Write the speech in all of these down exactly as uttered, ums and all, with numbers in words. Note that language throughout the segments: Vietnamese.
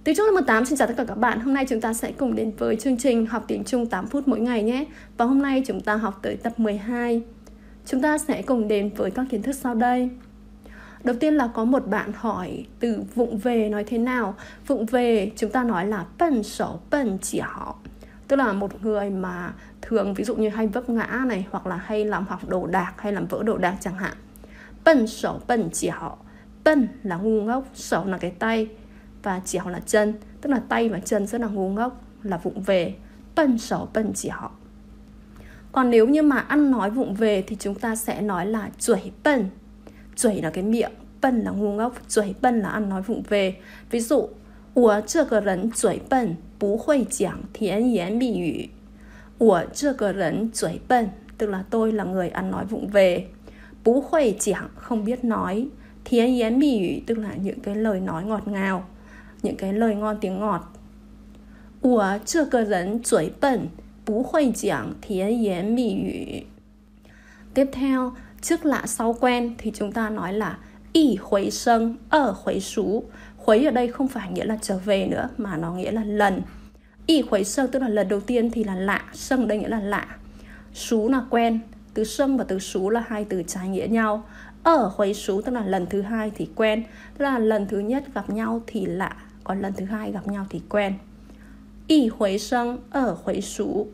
Tiếng Trung lớp mười tám xin chào tất cả các bạn. Hôm nay chúng ta sẽ cùng đến với chương trình học tiếng Trung tám phút mỗi ngày nhé. Và hôm nay chúng ta học tới tập mười hai. Chúng ta sẽ cùng đến với các kiến thức sau đây. Đầu tiên là có một bạn hỏi từ vụng về nói thế nào. Vụng về chúng ta nói là bần sổ bần chiảo, tức là một người mà thường ví dụ như hay vấp ngã này, hoặc là hay làm hỏng đồ đạc, hay làm vỡ đồ đạc chẳng hạn. Bần sổ bần chiảo. Bần là ngu ngốc, sổ là cái tay và chiảo là chân, tức là tay và chân rất là ngu ngốc, là vụng về. Bần sổ bần chiảo. Còn nếu như mà ăn nói vụng về thì chúng ta sẽ nói là chuẩy bần. Chuẩy là cái miệng, bần là ngu ngốc, chuẩy bần là ăn nói vụng về. Ví dụ, 我这个人嘴笨，不会讲甜言蜜语。我这个人嘴笨, tức là tôi là người ăn nói vụng về. 不会讲, không biết nói. 甜言蜜语, tức là những cái lời nói ngọt ngào, những cái lời ngon tiếng ngọt. 我这个人嘴笨，不会讲甜言蜜语。Tiếp theo, trước lạ sau quen thì chúng ta nói là y huế sâng, ở huế sú. Huế ở đây không phải nghĩa là trở về nữa, mà nó nghĩa là lần. Y huế sâng tức là lần đầu tiên thì là lạ, sâng đây nghĩa là lạ. Sú là quen, từ sâng và từ sú là hai từ trái nghĩa nhau. Ở huế sú tức là lần thứ hai thì quen, tức là lần thứ nhất gặp nhau thì lạ, còn lần thứ hai gặp nhau thì quen. Y huế sâng, ở huế sú.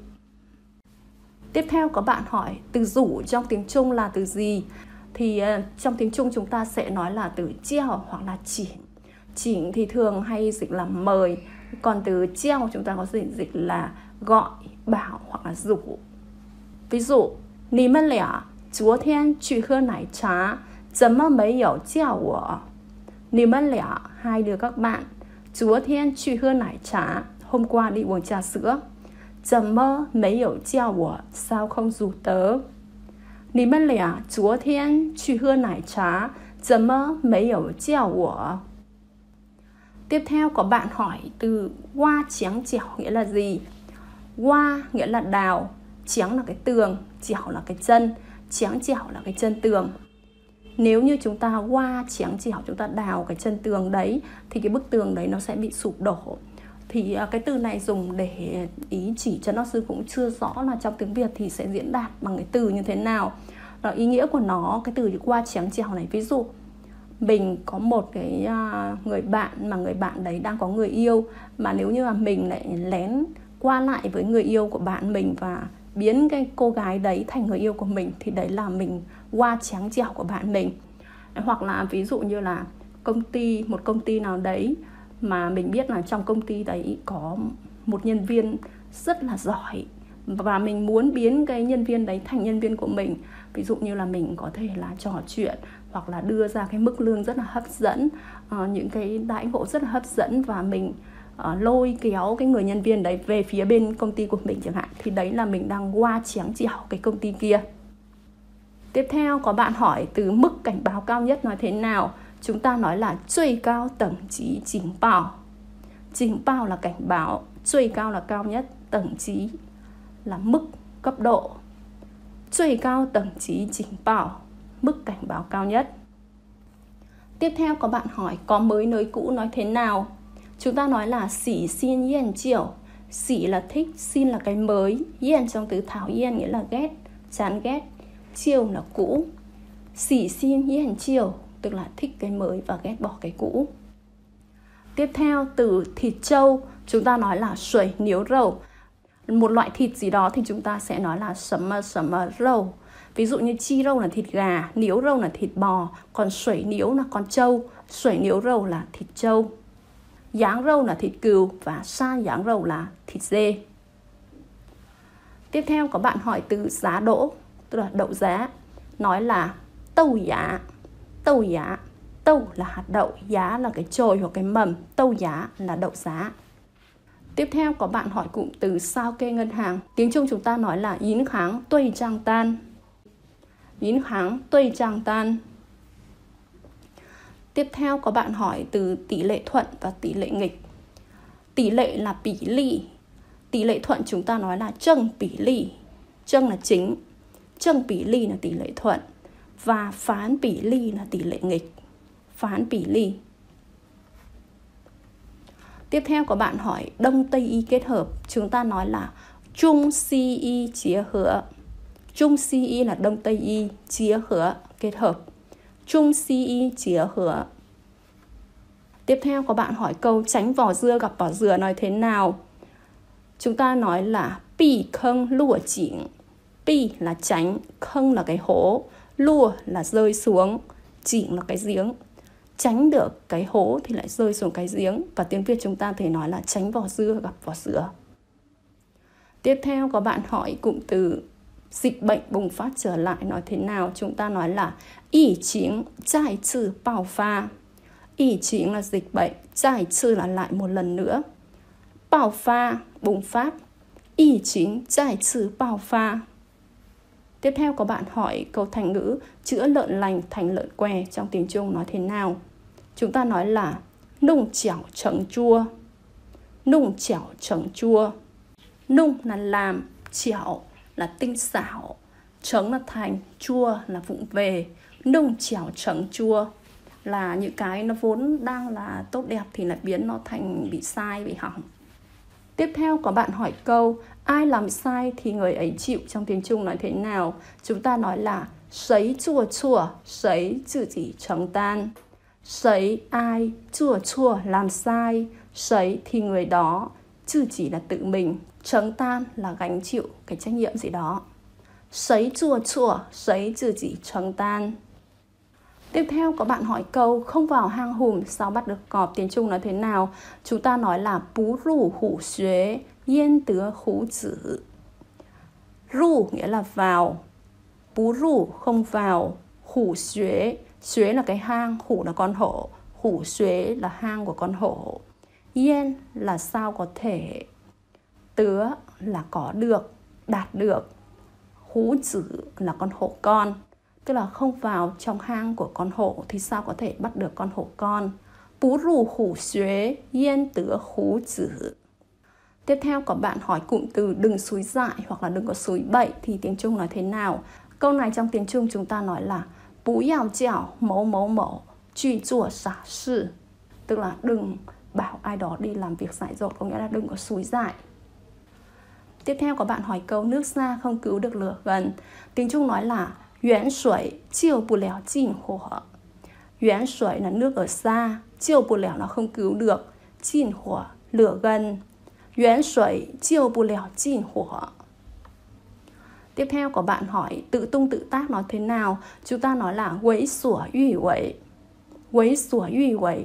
Tiếp theo có bạn hỏi từ rủ trong tiếng Trung là từ gì? Thì uh, trong tiếng Trung chúng ta sẽ nói là từ treo hoặc là chỉnh. Chỉnh thì thường hay dịch là mời, còn từ treo chúng ta có thể dịch là gọi, bảo hoặc là rủ. Ví dụ, 你们俩昨天去喝奶茶，怎么没有叫我？ 你们俩, hai đứa các bạn, 昨天去喝奶茶, hôm qua đi uống trà sữa. 怎么没有叫我, sao không rủ tớ? 你们俩昨天去喝奶茶，怎么没有叫我？ Tiếp theo có bạn hỏi từ hoa chéng chẻo nghĩa là gì? Hoa nghĩa là đào, chéng là cái tường, chẻo là cái chân, chéng chẻo là cái chân tường. Nếu như chúng ta hoa chéng chẻo, chúng ta đào cái chân tường đấy thì cái bức tường đấy nó sẽ bị sụp đổ. Thì cái từ này dùng để ý chỉ cho nó sư cũng chưa rõ là trong tiếng Việt thì sẽ diễn đạt bằng cái từ như thế nào. Đó, ý nghĩa của nó, cái từ hoa chéng chẻo này, ví dụ mình có một cái người bạn mà người bạn đấy đang có người yêu, mà nếu như mà mình lại lén qua lại với người yêu của bạn mình và biến cái cô gái đấy thành người yêu của mình thì đấy là mình hoa chéng chẻo của bạn mình. Hoặc là ví dụ như là công ty, một công ty nào đấy mà mình biết là trong công ty đấy có một nhân viên rất là giỏi và mình muốn biến cái nhân viên đấy thành nhân viên của mình. Ví dụ như là mình có thể là trò chuyện hoặc là đưa ra cái mức lương rất là hấp dẫn, uh, những cái đãi ngộ rất là hấp dẫn, và mình uh, lôi kéo cái người nhân viên đấy về phía bên công ty của mình chẳng hạn. Thì đấy là mình đang hoa chéng chẻo cái công ty kia. Tiếp theo có bạn hỏi từ mức cảnh báo cao nhất nói thế nào? Chúng ta nói là truy cao tầng trí chính bảo. Chính bảo là cảnh báo, truy cao là cao nhất, tầng trí là mức, cấp độ. Truy cao tầng trí chính bảo, mức cảnh báo cao nhất. Tiếp theo có bạn hỏi có mới nới cũ nói thế nào? Chúng ta nói là xỉ xin yên chiều. Xỉ là thích, xin là cái mới, yên trong từ thảo yên nghĩa là ghét, chán ghét, chiều là cũ. Xỉ xin yên chiều tức là thích cái mới và ghét bỏ cái cũ. Tiếp theo từ thịt trâu, chúng ta nói là sủi niếu rầu. Một loại thịt gì đó thì chúng ta sẽ nói là sầm mờ sầm mờ râu. Ví dụ như chi râu là thịt gà, niếu râu là thịt bò, còn sủi niếu là con trâu, sủi niếu râu là thịt trâu. Giáng râu là thịt cừu và sa giáng râu là thịt dê. Tiếp theo có bạn hỏi từ giá đỗ, tức là đậu giá, nói là tâu giá. Tâu giá, tâu là hạt đậu, giá là cái chồi hoặc cái mầm, tâu giá là đậu giá. Tiếp theo có bạn hỏi cụm từ sao kê ngân hàng. Tiếng Trung chúng ta nói là yến kháng tuây trang tan. Yến kháng tuây trang tan. Tiếp theo có bạn hỏi từ tỷ lệ thuận và tỷ lệ nghịch. Tỷ lệ là tỷ lệ. Tỷ lệ thuận chúng ta nói là trâng tỷ lệ. Trâng là chính, trâng tỷ lệ là tỷ lệ thuận, và phán tỷ lệ là tỷ lệ nghịch. Phán tỷ lệ. Tiếp theo có bạn hỏi Đông Tây y kết hợp, chúng ta nói là Trung Si y chia hứa. Trung Si y là Đông Tây y, chia hứa kết hợp. Trung Si y chia hứa. Tiếp theo có bạn hỏi câu tránh vỏ dưa gặp vỏ dừa nói thế nào? Chúng ta nói là Bi khâng lùa chỉnh. Bi là tránh, khâng là cái hố, lùa là rơi xuống, chỉnh là cái giếng. Tránh được cái hố thì lại rơi xuống cái giếng. Và tiếng Việt chúng ta thể nói là tránh vỏ dưa gặp vỏ dừa. Tiếp theo có bạn hỏi cụm từ dịch bệnh bùng phát trở lại nói thế nào? Chúng ta nói là y chính giải trừ bạo pha. Y chính là dịch bệnh, giải trừ là lại một lần nữa. Bạo pha, bùng phát. Y chính giải trừ bạo pha. Tiếp theo có bạn hỏi câu thành ngữ chữa lợn lành thành lợn què trong tiếng Trung nói thế nào? Chúng ta nói là nung chảo trứng chua. Nung chảo trứng chua. Nung là làm, chảo là tinh xảo, trứng là thành, chua là vụng về. Nung chảo trứng chua là những cái nó vốn đang là tốt đẹp thì lại biến nó thành bị sai, bị hỏng. Tiếp theo có bạn hỏi câu ai làm sai thì người ấy chịu trong tiếng Trung nói thế nào? Chúng ta nói là Sấy chua chua, sấy tự chỉ承担. Sấy ai, chua chua làm sai, sấy thì người đó, tự chỉ là tự mình,承担là gánh chịu cái trách nhiệm gì đó. Sấy chua chua, sấy tự chỉ承担. Tiếp theo có bạn hỏi câu không vào hang hùm sao bắt được cọp, tiếng Trung nói thế nào? Chúng ta nói là bú rù hủ xuế, yên tứa hủ tử. Rù nghĩa là vào, bú rù không vào, hủ xuế, xuế là cái hang, hủ là con hổ, hủ xuế là hang của con hổ. Yên là sao có thể, tứa là có được, đạt được, hủ tử là con hổ con. Tức là không vào trong hang của con hổ thì sao có thể bắt được con hổ con. Bú rù hủ xuế, yên tứa hủ tử. Tiếp theo có bạn hỏi cụm từ đừng xúi dại hoặc là đừng có xúi bậy thì tiếng Trung nói thế nào? Câu này trong tiếng Trung chúng ta nói là bú yào chào mẫu mẫu mẫu truy chùa xả sự. Tức là đừng bảo ai đó đi làm việc dại dột, có nghĩa là đừng có xúi dại. Tiếp theo có bạn hỏi câu nước xa không cứu được lửa gần. Tiếng Trung nói là Yuán suối chiêu bù lèo jin hỏa. Yuán suối là nước ở xa, chiêu bù lèo là không cứu được, jin hỏa lửa gần. Yuán suối chiêu bù lèo jin hỏa. Tiếp theo có bạn hỏi tự tung tự tác nói thế nào? Chúng ta nói là quấy sủa uy quấy. Quấy sủa uy quấy.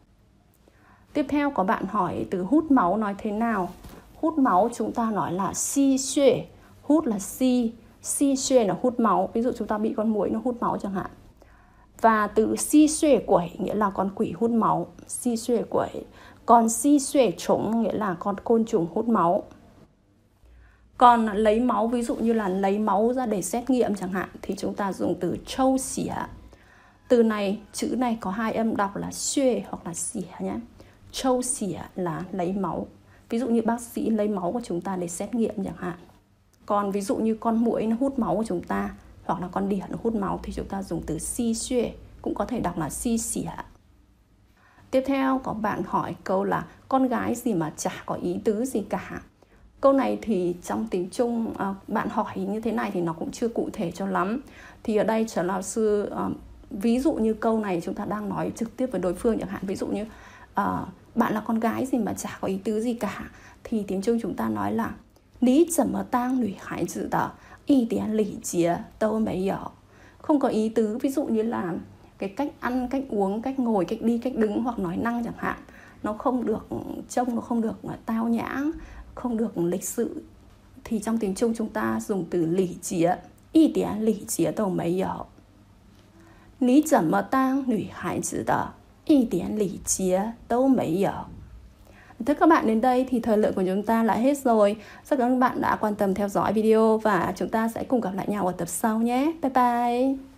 Tiếp theo có bạn hỏi từ hút máu nói thế nào? Hút máu chúng ta nói là si xuê. Hút là si, si xuê là hút máu. Ví dụ chúng ta bị con muỗi nó hút máu chẳng hạn. Và từ si xuê quẩy nghĩa là con quỷ hút máu, si xuê quẩy. Còn si xuê trùng nghĩa là con côn trùng hút máu. Còn lấy máu, ví dụ như là lấy máu ra để xét nghiệm chẳng hạn, thì chúng ta dùng từ châu xỉa. Từ này, chữ này có hai âm đọc là xuê hoặc là xỉa nhé. Châu xỉa là lấy máu. Ví dụ như bác sĩ lấy máu của chúng ta để xét nghiệm chẳng hạn. Còn ví dụ như con muỗi nó hút máu của chúng ta, hoặc là con đỉa nó hút máu, thì chúng ta dùng từ si xuê, cũng có thể đọc là si xỉa. Tiếp theo có bạn hỏi câu là con gái gì mà chả có ý tứ gì cả. Câu này thì trong tiếng Trung à, bạn hỏi như thế này thì nó cũng chưa cụ thể cho lắm. Thì ở đây Trần lão sư à, ví dụ như câu này chúng ta đang nói trực tiếp với đối phương chẳng hạn. Ví dụ như à, bạn là con gái gì mà chả có ý tứ gì cả, thì tiếng Trung chúng ta nói là Lý怎么当女孩子的一点礼节都没有. Không có ý tứ, ví dụ như là cái cách ăn, cách uống, cách ngồi, cách đi, cách đứng hoặc nói năng chẳng hạn, nó không được trông, nó không được tao nhã, không được lịch sự, thì trong tiếng Trung chúng ta dùng từ lý chế, y điểm lý chế đều mấy有. Lý怎么当女孩子的一点礼节都没有. Thưa các bạn, đến đây thì thời lượng của chúng ta đã hết rồi. Rất cảm ơn các bạn đã quan tâm theo dõi video và chúng ta sẽ cùng gặp lại nhau ở tập sau nhé. Bye bye.